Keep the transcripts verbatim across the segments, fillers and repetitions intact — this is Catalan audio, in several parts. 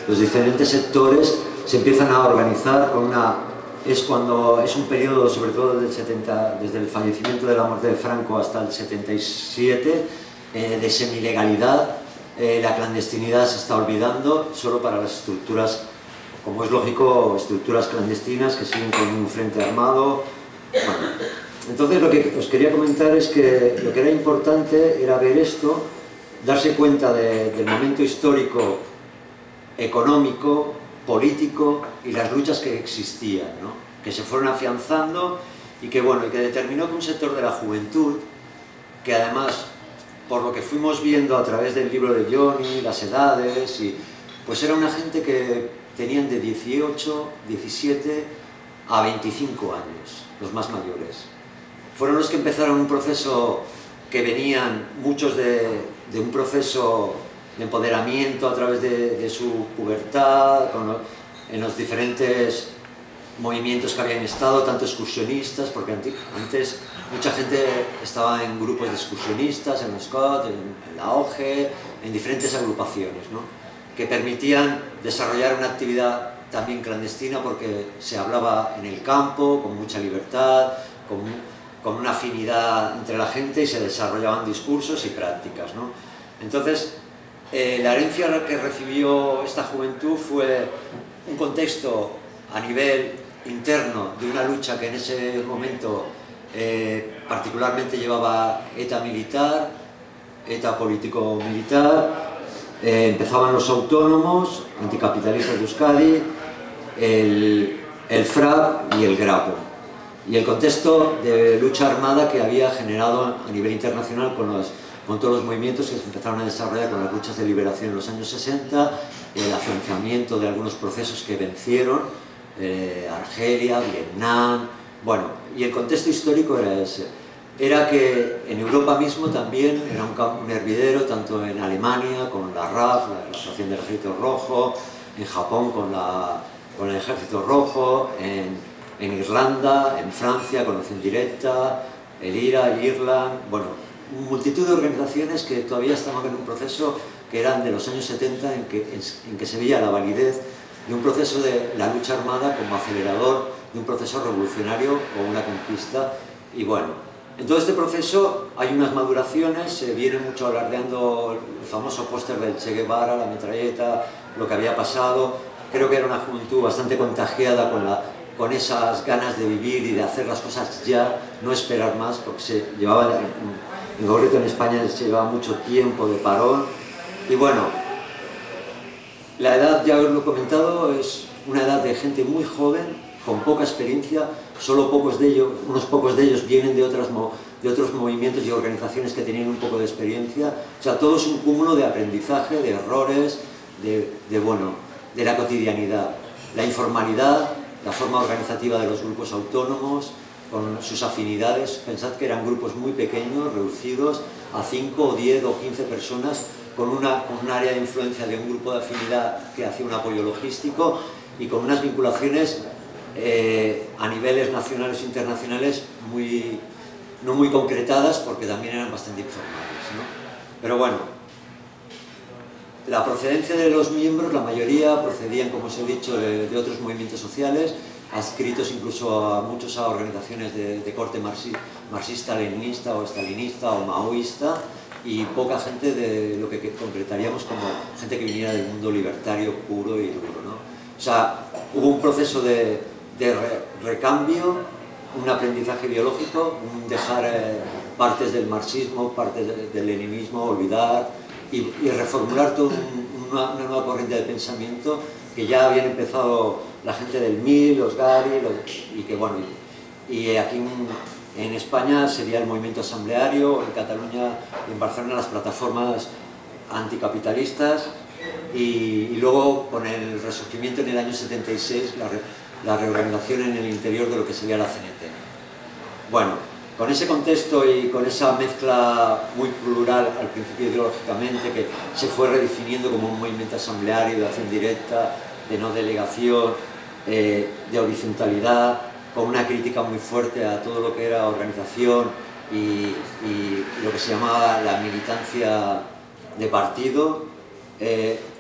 los diferentes sectores se empiezan a organizar con una... Es cuando es un periodo, sobre todo del setenta, desde el fallecimiento de la muerte de Franco hasta el setenta y siete, eh, de semilegalidad. Eh, la clandestinidad se está olvidando solo para las estructuras, como es lógico, estructuras clandestinas que siguen con un frente armado. Bueno, entonces lo que os quería comentar es que lo que era importante era ver esto, darse cuenta de, del momento histórico, económico, político y las luchas que existían, ¿no? Que se fueron afianzando y que, bueno, y que determinó que un sector de la juventud, que además, por lo que fuimos viendo a través del libro de Johnny, las edades, y, pues era una gente que tenían de dieciocho, diecisiete a veinticinco años, los más mayores. Fueron los que empezaron un proceso que venían muchos de, de un proceso de empoderamiento a través de, de su pubertad, con lo, en los diferentes movimientos que habían estado, tanto excursionistas, porque antes mucha gente estaba en grupos de excursionistas, en los Scouts, en, en la O G, en diferentes agrupaciones, ¿no? Que permitían desarrollar una actividad también clandestina porque se hablaba en el campo, con mucha libertad, con, con una afinidad entre la gente y se desarrollaban discursos y prácticas, ¿no? Entonces, eh, la herencia que recibió esta juventud fue un contexto a nivel interno de una lucha que en ese momento eh, particularmente llevaba ETA militar, ETA político-militar, eh, empezaban los autónomos, anticapitalistas de Euskadi, el, el F R A P y el GRAPO, y el contexto de lucha armada que había generado a nivel internacional con, los, con todos los movimientos que se empezaron a desarrollar con las luchas de liberación en los años sesenta, el afianzamiento de algunos procesos que vencieron, Eh, Argelia, Vietnam, bueno, y el contexto histórico era ese. Era que en Europa mismo también era un, un hervidero, tanto en Alemania con la R A F, la Asociación del Ejército Rojo, en Japón con, la, con el Ejército Rojo, en, en Irlanda, en Francia con la Acción Directa, el I R A, el Irland, bueno, multitud de organizaciones que todavía estaban en un proceso que eran de los años setenta en que, en, en que se veía la validez de un proceso de la lucha armada como acelerador de un proceso revolucionario o una conquista. Y bueno, en todo este proceso hay unas maduraciones, se viene mucho alardeando el famoso póster del Che Guevara, la metralleta, lo que había pasado. Creo que era una juventud bastante contagiada con, la, con esas ganas de vivir y de hacer las cosas ya, no esperar más, porque se llevaba, en concreto en España se llevaba mucho tiempo de parón. Y bueno, la edad, ya os lo he comentado, es una edad de gente muy joven, con poca experiencia, solo pocos de ellos, unos pocos de ellos vienen de, otras, de otros movimientos y organizaciones que tenían un poco de experiencia. O sea, todo es un cúmulo de aprendizaje, de errores, de, de, bueno, de la cotidianidad. La informalidad, la forma organizativa de los grupos autónomos, con sus afinidades. Pensad que eran grupos muy pequeños, reducidos a cinco o diez o quince personas, con, una, con un área de influencia de un grupo de afinidad que hacía un apoyo logístico y con unas vinculaciones eh, a niveles nacionales e internacionales muy, no muy concretadas, porque también eran bastante informales, ¿no? Pero bueno, la procedencia de los miembros, la mayoría procedían, como os he dicho, de, de otros movimientos sociales, adscritos incluso a muchos a organizaciones de, de corte marxi, marxista-leninista o estalinista o maoísta, y poca gente de lo que concretaríamos como gente que viniera del mundo libertario puro y duro, ¿no? O sea, hubo un proceso de, de re, recambio, un aprendizaje ideológico, un dejar eh, partes del marxismo, partes de, del leninismo, olvidar y, y reformular toda un, una, una nueva corriente de pensamiento que ya habían empezado la gente del M I L, los Gari, los, y que bueno, y, y aquí un, en España sería el movimiento asambleario, en Cataluña y en Barcelona las plataformas anticapitalistas, y, y luego con el resurgimiento en el año setenta y seis la, re, la reorganización en el interior de lo que sería la C N T. Bueno, con ese contexto y con esa mezcla muy plural al principio ideológicamente, que se fue redefiniendo como un movimiento asambleario de acción directa, de no delegación, eh, de horizontalidad, con una crítica muy fuerte a todo lo que era organización y, y lo que se llamaba la militancia de partido, eh,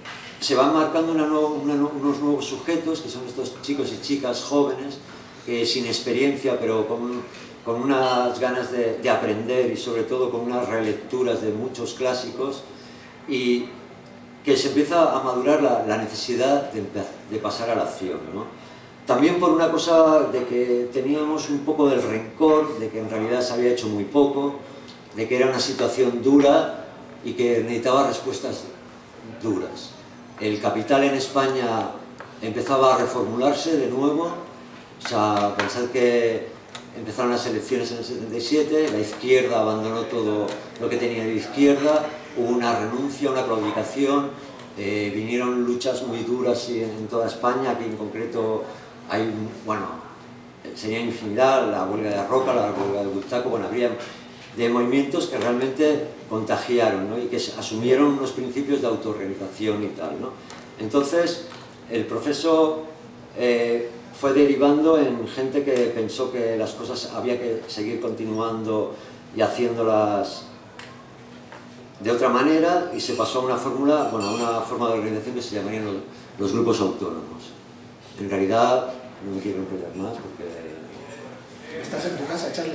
se van marcando una nuevo, una, unos nuevos sujetos, que son estos chicos y chicas jóvenes, que sin experiencia, pero con, con unas ganas de, de aprender y sobre todo con unas relecturas de muchos clásicos, y que se empieza a madurar la, la necesidad de, de pasar a la acción, ¿no? También por una cosa de que teníamos un poco del rencor, de que en realidad se había hecho muy poco, de que era una situación dura y que necesitaba respuestas duras. El capital en España empezaba a reformularse de nuevo, o sea, pensad que empezaron las elecciones en el setenta y siete, la izquierda abandonó todo lo que tenía de izquierda, hubo una renuncia, una claudicación, eh, vinieron luchas muy duras en, en toda España, aquí en concreto hay, bueno, sería infinidad, la huelga de Roca, la huelga de Bultaco, bueno, habría de movimientos que realmente contagiaron, ¿no? Y que asumieron unos principios de autorrealización y tal, ¿no? Entonces, el proceso eh, fue derivando en gente que pensó que las cosas había que seguir continuando y haciéndolas de otra manera, y se pasó a una fórmula, bueno, a una forma de organización que se llamarían los, los grupos autónomos. En realidad, no me quiero enrollar más porque... Estás en tu casa, Charlie.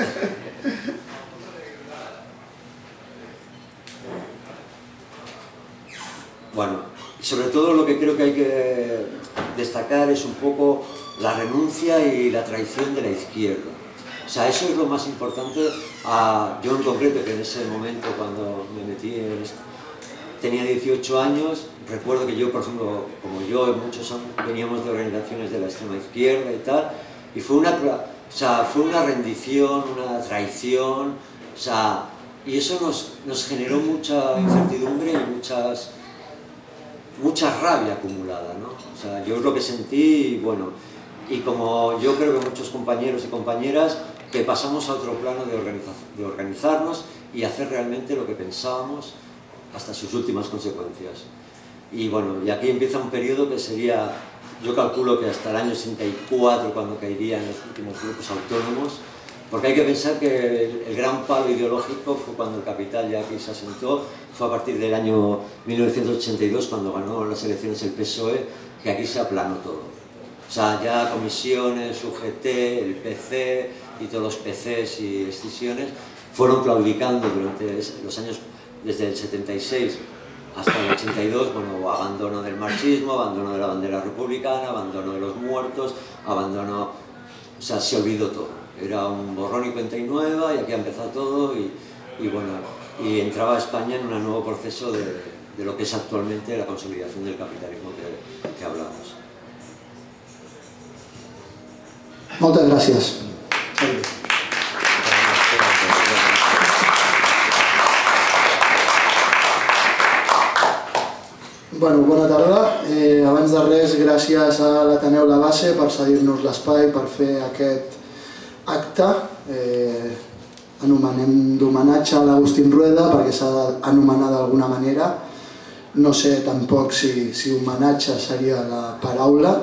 Bueno, sobre todo lo que creo que hay que destacar es un poco la renuncia y la traición de la izquierda. O sea, eso es lo más importante. A yo en concreto, que en ese momento cuando me metí en esto, tenía dieciocho años, recuerdo que yo, por ejemplo, como yo, muchos son, veníamos de organizaciones de la extrema izquierda y tal, y fue una, o sea, fue una rendición, una traición, o sea, y eso nos, nos generó mucha incertidumbre y muchas, mucha rabia acumulada, ¿no? O sea, yo es lo que sentí, y bueno, y como yo creo que muchos compañeros y compañeras, que pasamos a otro plano de, organiza, de organizarnos y hacer realmente lo que pensábamos hasta sus últimas consecuencias. Y bueno, y aquí empieza un periodo que sería, yo calculo que hasta el año sesenta y cuatro, cuando caerían los últimos grupos autónomos, porque hay que pensar que el, el gran palo ideológico fue cuando el capital ya aquí se asentó, fue a partir del año mil novecientos ochenta y dos, cuando ganó las elecciones el P S O E, que aquí se aplanó todo. O sea, ya comisiones, U G T, el P C y todos los P Cs y excisiones fueron claudicando durante los años, desde el setenta y seis hasta el ochenta y dos, bueno, abandono del marxismo, abandono de la bandera republicana, abandono de los muertos, abandono, o sea, se olvidó todo. Era un borrón y cuenta y nueva, y aquí ha empezado todo, y, y bueno, y entraba España en un nuevo proceso de, de lo que es actualmente la consolidación del capitalismo que, que hablamos. Moltes gràcies. Bueno, bona tarda. Eh, abans de res, gràcies a l'Ateneu La Base per cedir-nos l'espai per fer aquest acte. Eh, anomenem d'homenatge a l'Agustín Rueda perquè s'ha d'anomenar d'alguna manera. No sé tampoc si, si homenatge seria la paraula,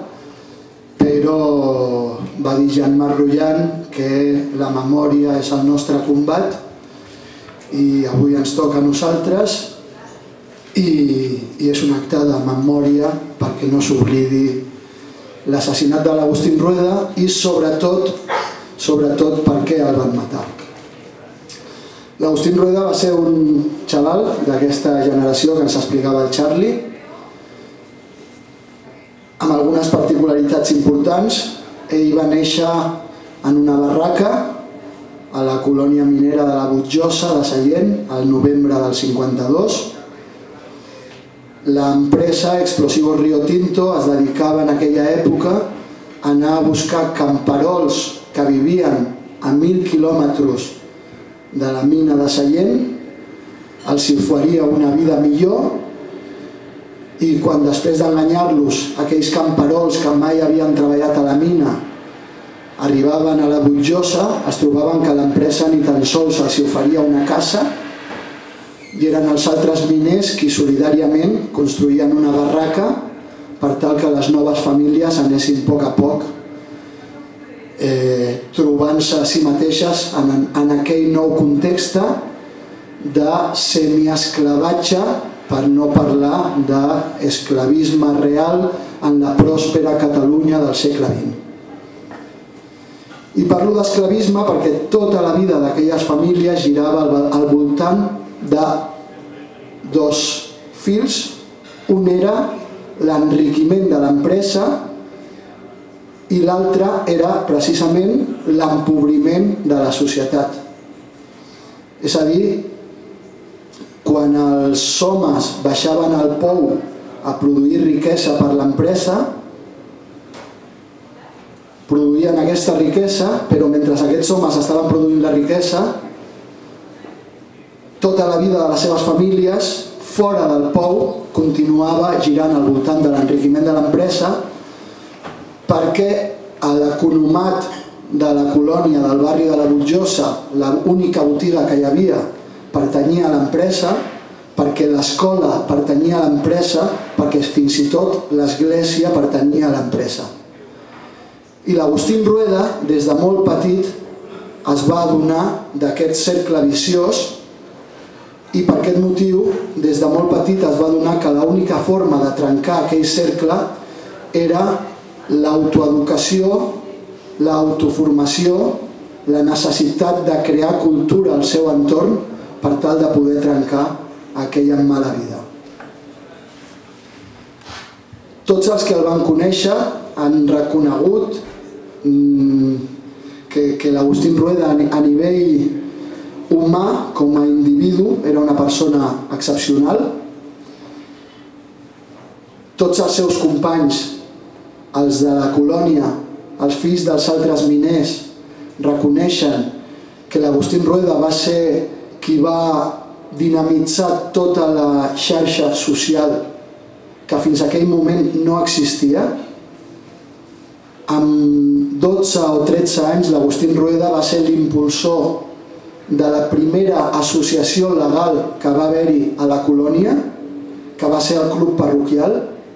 però va dir Jean-Marc Rullant que la memòria és el nostre combat i avui ens toca a nosaltres i, i és un acte de memòria perquè no s'oblidi l'assassinat de l'Agustín Rueda i sobretot, sobretot per què el van matar. L'Agustín Rueda va ser un xaval d'aquesta generació que ens explicava el Charlie, amb algunes particularitats importants. Ell va néixer en una barraca a la colònia minera de la Butjosa de Sallent al novembre del cinquanta-dos. L'empresa Explosivos Rio Tinto es dedicava en aquella època a anar a buscar camperols que vivien a mil quilòmetres de la mina de Sallent, els oferia una vida millor, i quan després d'enganyar-los aquells camperols que mai havien treballat a la mina arribaven a la Butjosa, es trobaven que l'empresa ni tan sols els oferia una casa i eren els altres miners qui solidàriament construïen una barraca per tal que les noves famílies anessin a poc a poc eh, trobant-se a si mateixes en, en aquell nou context de semiesclavatge per no parlar d'esclavisme real en la pròspera Catalunya del segle vint. I parlo d'esclavisme perquè tota la vida d'aquelles famílies girava al voltant de dos fils. Un era l'enriquiment de l'empresa i l'altre era precisament l'empobriment de la societat. És a dir, quan els homes baixaven al pou a produir riquesa per l'empresa, produïen aquesta riquesa, però mentre aquests homes estaven produint la riquesa, tota la vida de les seves famílies, fora del pou, continuava girant al voltant de l'enriquiment de l'empresa, perquè a l'economat de la colònia del barri de la Butjosa, l'única botiga que hi havia pertanyia a l'empresa, perquè l'escola pertanyia a l'empresa, perquè fins i tot l'església pertanyia a l'empresa. I l'Agustín Rueda, des de molt petit, es va adonar d'aquest cercle viciós i per aquest motiu, des de molt petit, es va adonar que l'única forma de trencar aquell cercle era l'autoeducació, l'autoformació, la necessitat de crear cultura al seu entorn per tal de poder trencar aquella mala vida. Tots els que el van conèixer han reconegut que, que l'Agustín Rueda a nivell humà, com a individu, era una persona excepcional. Tots els seus companys, els de la colònia, els fills dels altres miners, reconeixen que l'Agustín Rueda va ser qui va dinamitzar tota la xarxa social que fins a aquell moment no existia. Amb dotze o tretze anys, l'Agustín Rueda va ser l'impulsor de la primera associació legal que va haver-hi a la colònia, que va ser el Club Parroquial.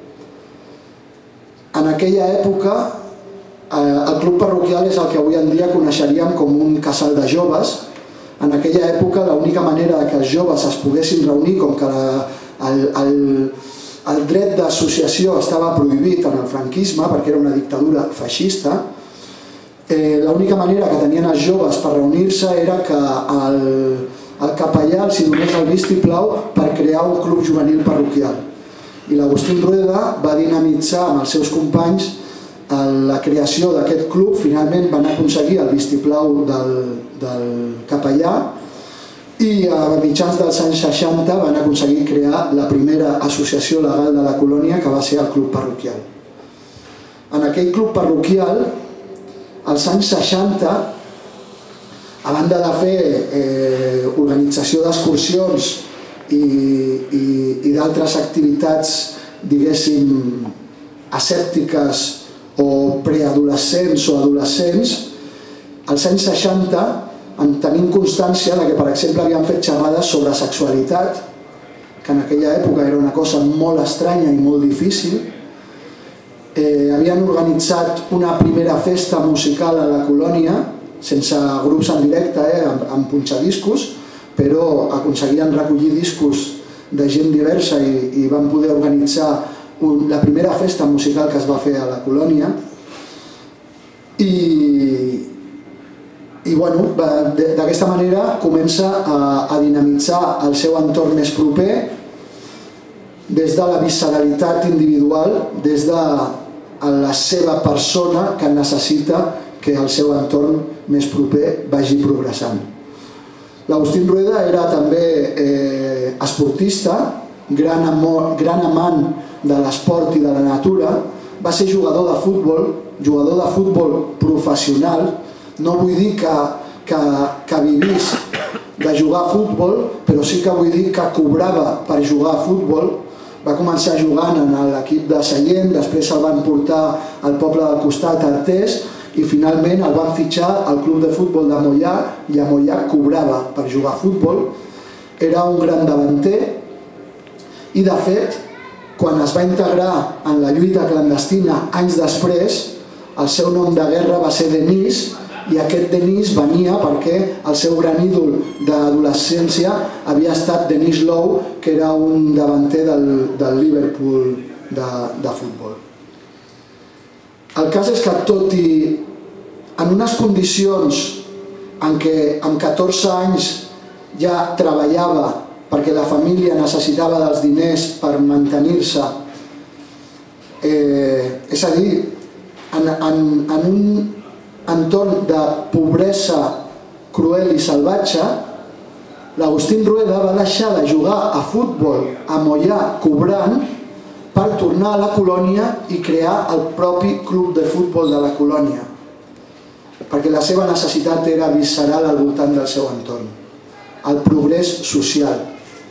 En aquella època, el Club Parroquial és el que avui en dia coneixeríem com un casal de joves. En aquella època, l'única manera que els joves es poguessin reunir, com que el, el, el dret d'associació estava prohibit en el franquisme, perquè era una dictadura feixista, eh, l'única manera que tenien els joves per reunir-se era que el, el capellà els donés el vistiplau per crear un club juvenil parroquial. I l'Agustín Rueda va dinamitzar amb els seus companys la creació d'aquest club. Finalment van aconseguir el vistiplau del, del capellà i a mitjans dels anys seixanta van aconseguir crear la primera associació legal de la colònia, que va ser el Club Parroquial. En aquell club parroquial, als anys seixanta, a banda de fer eh, organització d'excursions i, i, i d'altres activitats, diguéssim, asèptiques o preadolescents o adolescents, als anys seixanta en tenim constància que, per exemple, havien fet xerrades sobre sexualitat, que en aquella època era una cosa molt estranya i molt difícil. Eh, havien organitzat una primera festa musical a la colònia, sense grups en directe, eh, amb, amb punxadiscos, però aconseguien recollir discos de gent diversa i, i van poder organitzar la primera festa musical que es va fer a la colònia. I, i bueno, d'aquesta manera comença a, a dinamitzar el seu entorn més proper des de la visceralitat individual, des de la seva persona que necessita que el seu entorn més proper vagi progressant. L'Agustín Rueda era també eh, esportista, gran, amor, gran amant de l'esport i de la natura. Va ser jugador de futbol, jugador de futbol professional. No vull dir que, que, que vivís de jugar a futbol, però sí que vull dir que cobrava per jugar a futbol. Va començar jugant en l'equip de Sallent, després el van portar al poble del costat, Artés, i finalment el van fitxar al club de futbol de Mollà, i a Mollà cobrava per jugar a futbol. Era un gran davanter i, de fet, quan es va integrar en la lluita clandestina anys després, el seu nom de guerra va ser Denis, i aquest Denis venia perquè el seu gran ídol d'adolescència havia estat Denis Lowe, que era un davanter del, del Liverpool de, de futbol. El cas és que tot i en unes condicions en què amb catorze anys ja treballava perquè la família necessitava dels diners per mantenir-se, eh, és a dir, en, en, en un entorn de pobresa cruel i salvatge, l'Agustín Rueda va deixar de jugar a futbol a Mollà cobrant per tornar a la colònia i crear el propi club de futbol de la colònia, perquè la seva necessitat era visceral al voltant del seu entorn, el progrés social.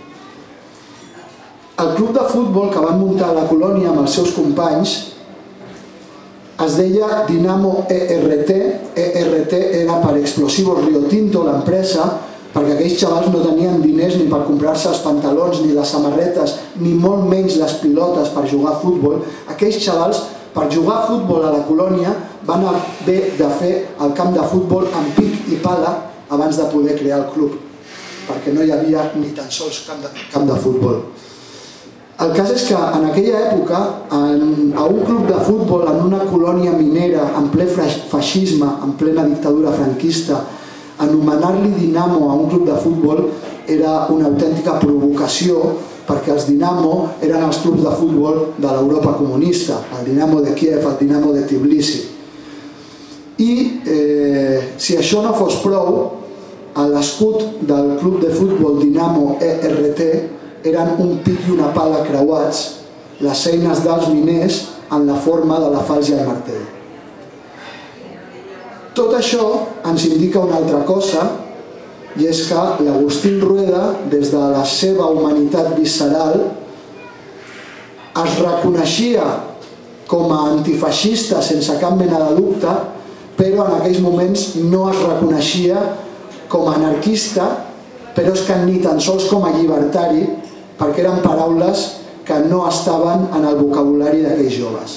El club de futbol que van muntar a la colònia amb els seus companys es deia Dinamo E R T. E R T era per Explosivos Rio Tinto, l'empresa, perquè aquells xavals no tenien diners ni per comprar-se els pantalons, ni les samarretes, ni molt menys les pilotes per jugar a futbol. Aquells xavals, per jugar a futbol a la colònia, van haver de fer el camp de futbol amb pic i pala abans de poder crear el club, perquè no hi havia ni tan sols camp de, camp de futbol. El cas és que en aquella època, en, a un club de futbol en una colònia minera, en ple feixisme, en plena dictadura franquista, anomenar-li Dinamo a un club de futbol era una autèntica provocació, perquè els Dinamo eren els clubs de futbol de l'Europa comunista, el Dinamo de Kiev, el Dinamo de Tbilisi. I eh, si això no fos prou, l'escut del club de futbol Dinamo E R T eren un pic i una pala creuats, les eines dels miners en la forma de la falç i el martell. Tot això ens indica una altra cosa, i és que l'Agustín Rueda, des de la seva humanitat visceral, es reconeixia com a antifeixista sense cap mena de dubte, però en aquells moments no es reconeixia com a anarquista, però és que ni tan sols com a llibertari, perquè eren paraules que no estaven en el vocabulari d'aquells joves.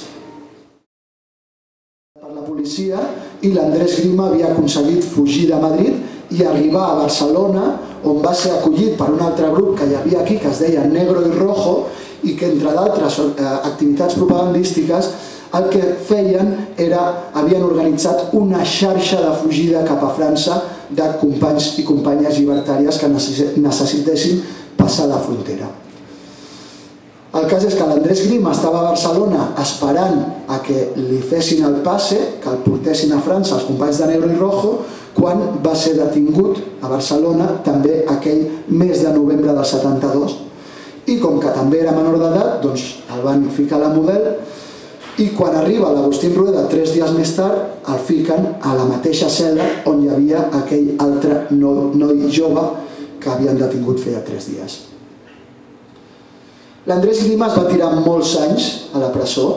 Per la policia, i l'Andrés Grima havia aconseguit fugir de Madrid i arribar a Barcelona, on va ser acollit per un altre grup que hi havia aquí, que es deia Negro i Rojo, i que entre d'altres activitats propagandístiques el que feien era, havien organitzat una xarxa de fugida cap a França de companys i companyes llibertàries que necessitessin passar la frontera. El cas és que l'Andrés Grima estava a Barcelona esperant a que li fessin el passe, que el portessin a França els companys de Negro i Rojo, quan va ser detingut a Barcelona també aquell mes de novembre del setanta-dos. I com que també era menor d'edat, doncs el van ficar a la Model, i quan arriba l'Agustín Rueda tres dies més tard, el fiquen a la mateixa cel·la on hi havia aquell altre noi jove que havien detingut feia tres dies. L'Andrés Grima es va tirar molts anys a la presó,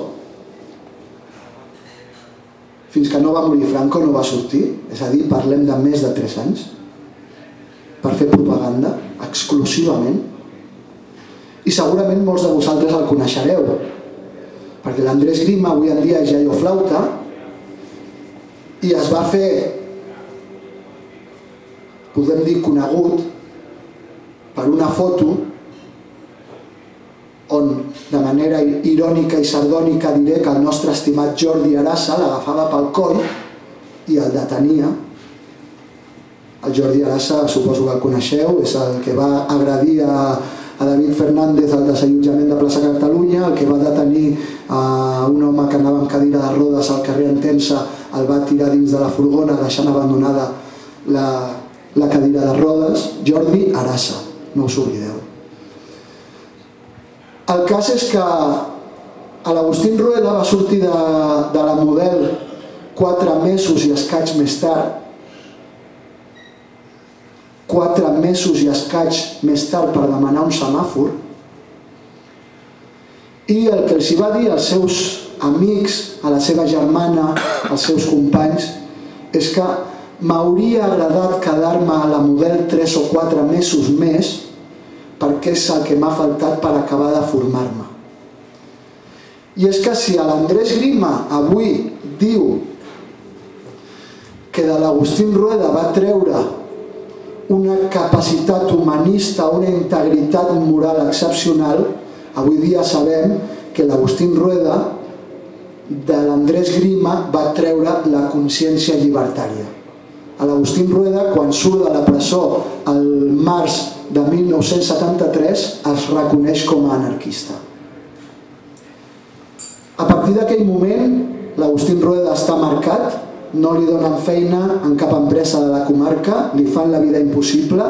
fins que no va morir Franco no va sortir, és a dir, parlem de més de tres anys, per fer propaganda, exclusivament. I segurament molts de vosaltres el coneixereu, perquè l'Andrés Grima avui en dia és iaio flauta i es va fer, podem dir, conegut per una foto on de manera irònica i sardònica diré que el nostre estimat Jordi Arasa l'agafava pel coll i el detenia. El Jordi Arasa suposo que el coneixeu, és el que va agredir a a David Fernández al desallotjament de plaça Catalunya, el que va detenir a un home que anava amb cadira de rodes al carrer Entença, el va tirar dins de la furgona deixant abandonada la, la cadira de rodes. Jordi Arasa, no us oblideu. El cas és que l'Agustín Rueda va sortir de, de la Model quatre mesos i escaig més tard, quatre mesos i escaig més tard per demanar un semàfor, i el que els va dir als seus amics, a la seva germana, als seus companys, és que m'hauria agradat quedar-me a la Model tres o quatre mesos més perquè és el que m'ha faltat per acabar de formar-me. I és que si l'Andrés Grima avui diu que de l'Agustín Rueda va treure una capacitat humanista, una integritat moral excepcional, avui dia sabem que l'Agustín Rueda de l'Andrés Grima va treure la consciència llibertària. L'Agustín Rueda, quan surt de la presó el març de mil nou-cents setanta-tres, es reconeix com a anarquista. A partir d'aquell moment, l'Agustín Rueda està marcat, no li donen feina en cap empresa de la comarca, li fan la vida impossible.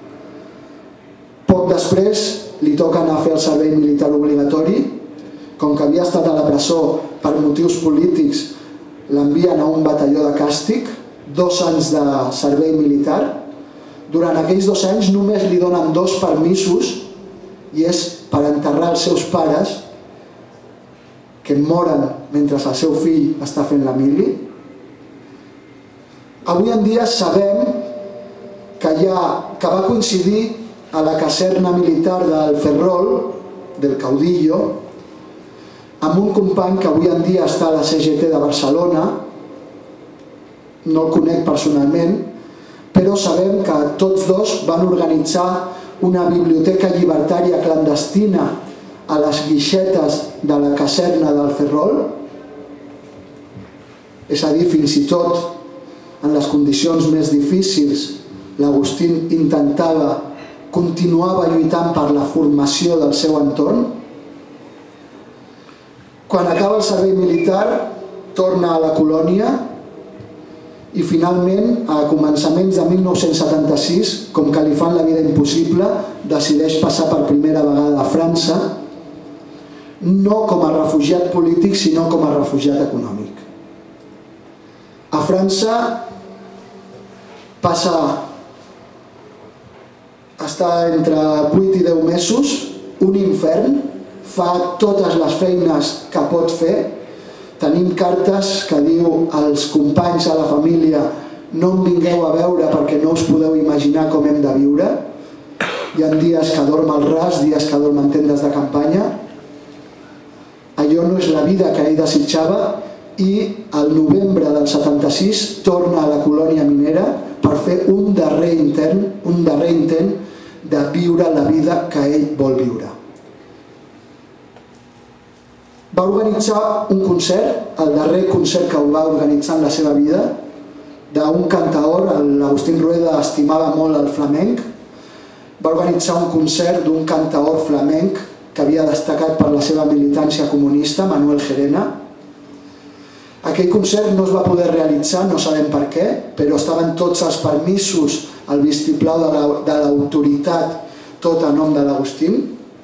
Poc després li toca anar a fer el servei militar obligatori. Com que havia estat a la presó per motius polítics, l'envien a un batalló de càstig, dos anys de servei militar. Durant aquells dos anys només li donen dos permisos i és per enterrar els seus pares que moren mentre el seu fill està fent la mili. Avui en dia sabem que, ha, que va coincidir a la caserna militar del Ferrol, del Caudillo, amb un company que avui en dia està a la C G T de Barcelona. No el conec personalment, però sabem que tots dos van organitzar una biblioteca llibertària clandestina a les guixetes de la caserna del Ferrol. És a dir, fins i tot en les condicions més difícils, l'Agustín intentava, continuava lluitant per la formació del seu entorn. Quan acaba el servei militar, torna a la colònia i finalment, a començaments de mil nou-cents setanta-sis, com que li fan la vida impossible, decideix passar per primera vegada a França, no com a refugiat polític, sinó com a refugiat econòmic. A França passa a estar entre vuit i deu mesos, un infern, fa totes les feines que pot fer. Tenim cartes que diu als companys, a la família, no em vingueu a veure perquè no us podeu imaginar com hem de viure. Hi ha dies que dorm al ras, dies que dorm en tendes de campanya. Allò no és la vida que ell desitjava i al novembre del setanta-sis torna a la colònia minera per fer un darrer intent, un darrer intent de viure la vida que ell vol viure. Va organitzar un concert, el darrer concert que ho va organitzar en la seva vida, d'un cantaor. L'Agustín Rueda estimava molt el flamenc. Va organitzar un concert d'un cantaor flamenc que havia destacat per la seva militància comunista, Manuel Gerena. Aquell concert no es va poder realitzar, no sabem per què, però estaven tots els permisos, el vistiplau de l'autoritat, tot a nom de l'Agustín.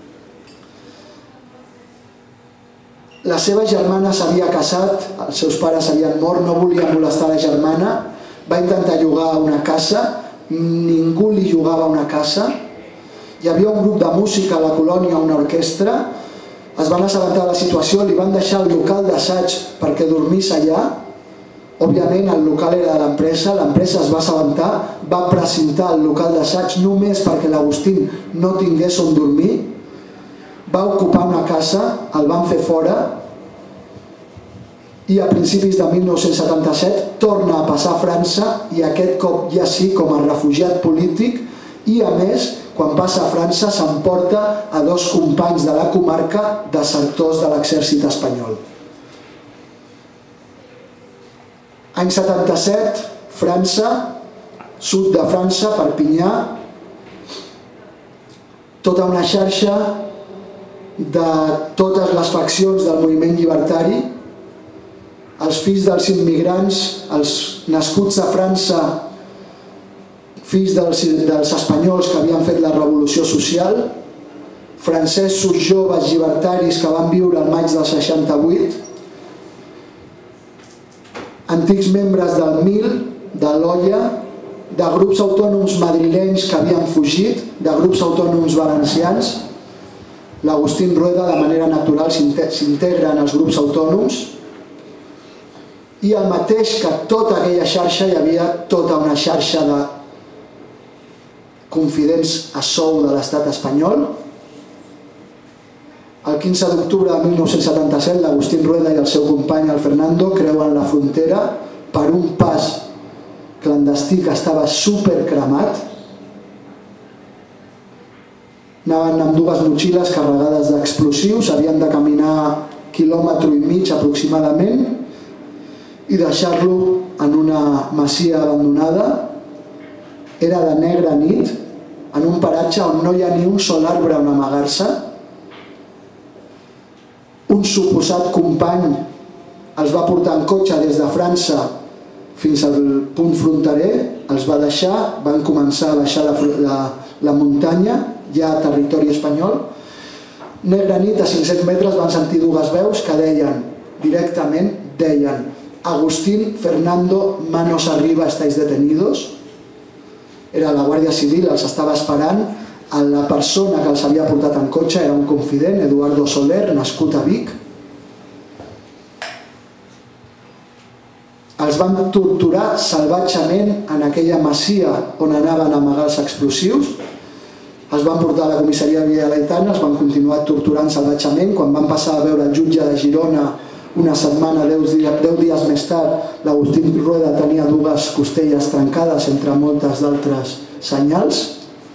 La seva germana s'havia casat, els seus pares havien mort, no volia molestar la germana, va intentar llogar una casa, ningú li llogava una casa. Hi havia un grup de música a la colònia, una orquestra, es van assabentar de la situació, li van deixar el local d'assaig perquè dormís allà. Òbviament el local era de l'empresa, l'empresa es va assabentar, va precintar el local d'assaig només perquè l'Agustín no tingués on dormir. Va ocupar una casa, el van fer fora i a principis de mil nou-cents setanta-set torna a passar a França i aquest cop ja sí com a refugiat polític i a més, quan passa a França s'emporta a dos companys de la comarca desertors de l'exèrcit espanyol. Any setanta-set, França, sud de França, Perpinyà, tota una xarxa de totes les faccions del moviment llibertari, els fills dels immigrants, els nascuts a França, fills dels, dels espanyols que havien fet la revolució social, francesos joves llibertaris que van viure al maig del seixanta-vuit, antics membres del M I L, de l'Olla, de grups autònoms madrilenys que havien fugit, de grups autònoms valencians. L'Agustín Rueda de manera natural s'integra en els grups autònoms i el mateix que tota aquella xarxa hi havia tota una xarxa de confidents a sou de l'estat espanyol. El quinze d'octubre de mil nou-cents setanta-set l'Agustín Rueda i el seu company el Fernando creuen la frontera per un pas destí que estava supercremat. Anaven amb dues motxilles carregades d'explosius, havien de caminar quilòmetre i mig aproximadament i deixar-lo en una masia abandonada. Era de negra nit, en un paratge on no hi ha ni un sol arbre on amagar-se. Un suposat company els va portar en cotxe des de França fins al punt fronterer, els va deixar, van començar a baixar la, la, la muntanya, ja a territori espanyol. Negra nit, a cinc-cents metres, van sentir dues veus que deien, directament, deien Agustín, Fernando, manos arriba, estáis detenidos. Era la Guàrdia Civil, els estava esperant. La persona que els havia portat en cotxe era un confident, Eduardo Soler, nascut a Vic. Els van torturar salvatgement en aquella masia on anaven a amagar els explosius. Els van portar a la comissaria de Villa Laietana, els van continuar torturant salvatgement. Quan van passar a veure el jutge de Girona una setmana, deu dies més tard, l'Agustín Rueda tenia dues costelles trencades, entre moltes d'altres senyals.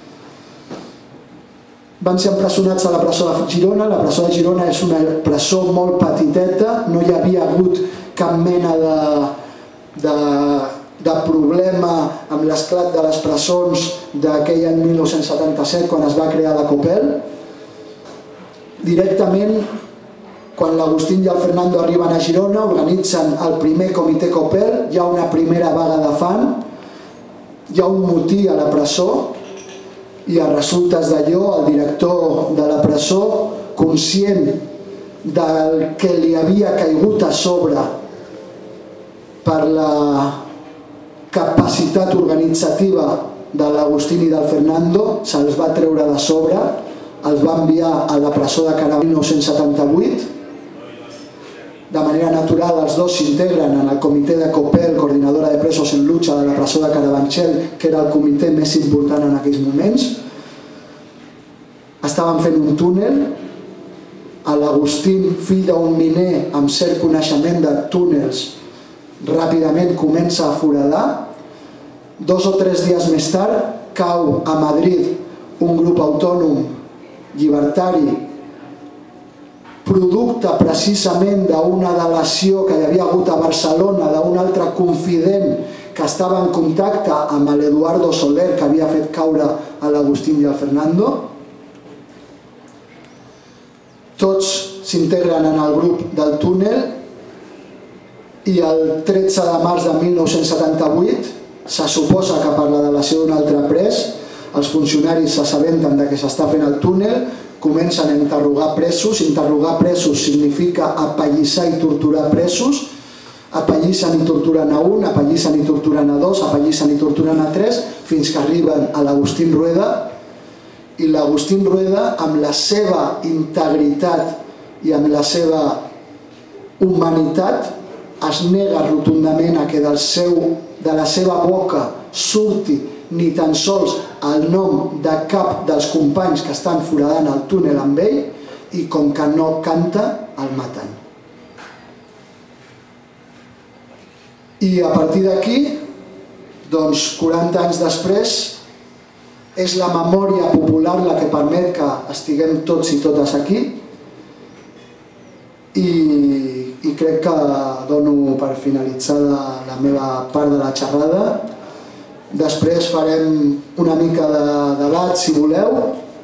Van ser empresonats a la presó de Girona. La presó de Girona és una presó molt petiteta, no hi havia hagut cap mena de, de, de problema amb l'esclat de les presons d'aquell any mil nou-cents setanta-set, quan es va crear la COPEL. Directament, quan l'Agustín i el Fernando arriben a Girona, organitzen el primer comitè COPEL, hi ha una primera vaga de fam, hi ha un motí a la presó, i a resultes d'allò el director de la presó, conscient del que li havia caigut a sobre per la capacitat organitzativa de l'Agustín i del Fernando, se'ls va treure de sobre, els va enviar a la presó de Carabanchel mil nou-cents setanta-vuit. De manera natural, els dos s'integren en el comitè de COPEL, coordinadora de presos en lucha de la presó de Carabanchel, que era el comitè més important en aquells moments. Estaven fent un túnel. L'Agustín, fill d'un miner amb cert coneixement de túnels, ràpidament comença a foradar. Dos o tres dies més tard, cau a Madrid un grup autònom llibertari, producte precisament d'una delació que hi havia hagut a Barcelona d'un altre confident que estava en contacte amb l'Eduardo Soler, que havia fet caure a l'Agustín i al Fernando. Tots s'integren en el grup del túnel i el tretze de març de mil nou-cents setanta-vuit se suposa que per la delació d'un altre pres els funcionaris s'assabenten que s'està fent el túnel, comencen a interrogar presos. Interrogar presos significa apallissar i torturar presos. Apallissen i torturen a un, apallissen i torturen a dos, apallissen i torturen a tres, fins que arriben a l'Agustín Rueda. I l'Agustín Rueda, amb la seva integritat i amb la seva humanitat, es nega rotundament a que del seu, de la seva boca surti ni tan sols el nom de cap dels companys que estan foradant el túnel amb ell, i com que no canta, el maten. I a partir d'aquí, doncs quaranta anys després, és la memòria popular la que permet que estiguem tots i totes aquí, i, i crec que dono per finalitzada la meva part de la xerrada. Després farem una mica de debat, si voleu,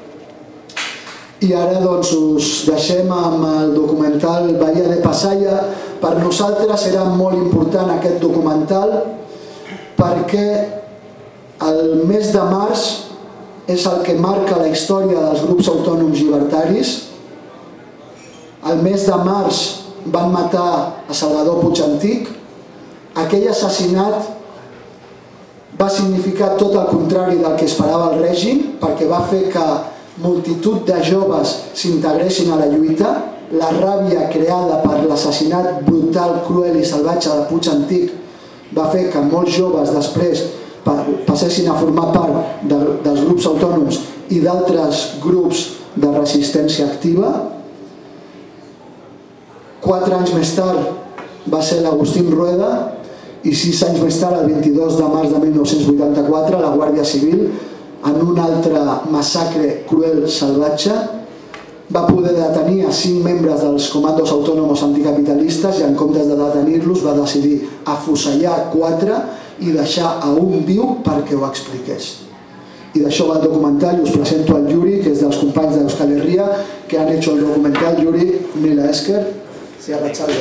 i ara doncs us deixem amb el documental Bahía de Pasaia. Per nosaltres era molt important aquest documental perquè el mes de març és el que marca la història dels grups autònoms llibertaris. El mes de març van matar a Salvador Puig Antich. Aquell assassinat va significar tot el contrari del que esperava el règim, perquè va fer que multitud de joves s'integressin a la lluita. La ràbia creada per l'assassinat brutal, cruel i salvatge de Puig Antich va fer que molts joves després passessin a formar part dels grups autònoms i d'altres grups de resistència activa. Quatre anys més tard va ser l'Agustín Rueda, i sis anys més tard, el vint-i-dos de març de mil nou-cents vuitanta-quatre, la Guàrdia Civil, en un altre massacre cruel, salvatge, va poder detenir a cinc membres dels comandos autònoms anticapitalistes i en comptes de detenir-los va decidir afusellar quatre i deixar a un viu perquè ho expliqués. Y de això va el documental y os presento al Yuri, que es de los companys de Euskal Herria, que han hecho el documental. Yuri, Mila Esker, cierra Charlie.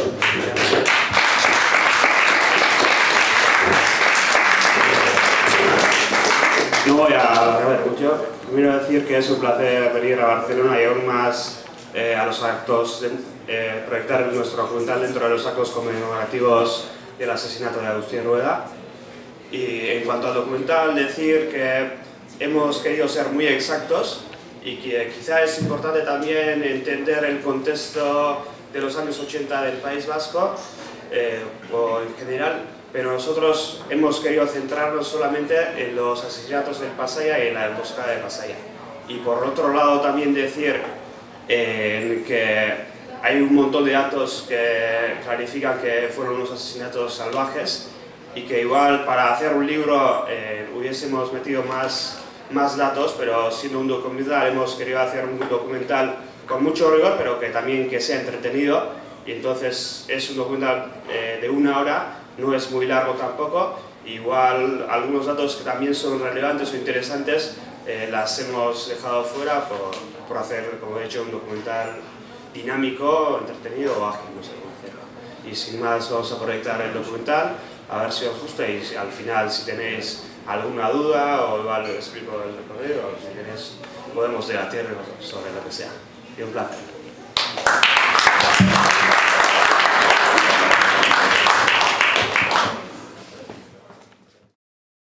No voy a alargar mucho. Primero decir que es un placer venir a Barcelona y aún más eh, a los actos, eh, proyectar nuestro documental dentro de los actos conmemorativos del asesinato de Agustín Rueda. Y en cuanto al documental, decir que hemos querido ser muy exactos y que quizá es importante también entender el contexto de los años ochenta del País Vasco eh, o en general, pero nosotros hemos querido centrarnos solamente en los asesinatos del Pasaia y en la emboscada de Pasaia. Y por otro lado también decir eh, que hay un montón de datos que clarifican que fueron unos asesinatos salvajes y que igual para hacer un libro eh, hubiésemos metido más, más datos, pero siendo un documental hemos querido hacer un documental con mucho rigor, pero que también que sea entretenido, y entonces es un documental eh, de una hora, no es muy largo tampoco, igual algunos datos que también son relevantes o interesantes eh, las hemos dejado fuera por, por hacer, como he dicho, un documental dinámico, entretenido o ágil, no sé cómo hacerlo. Y sin más vamos a proyectar el documental, a ver si os gusta y si, al final si tenéis alguna duda o igual explico el recorrido, o si queréis podemos debatir sobre lo que sea. Y un placer.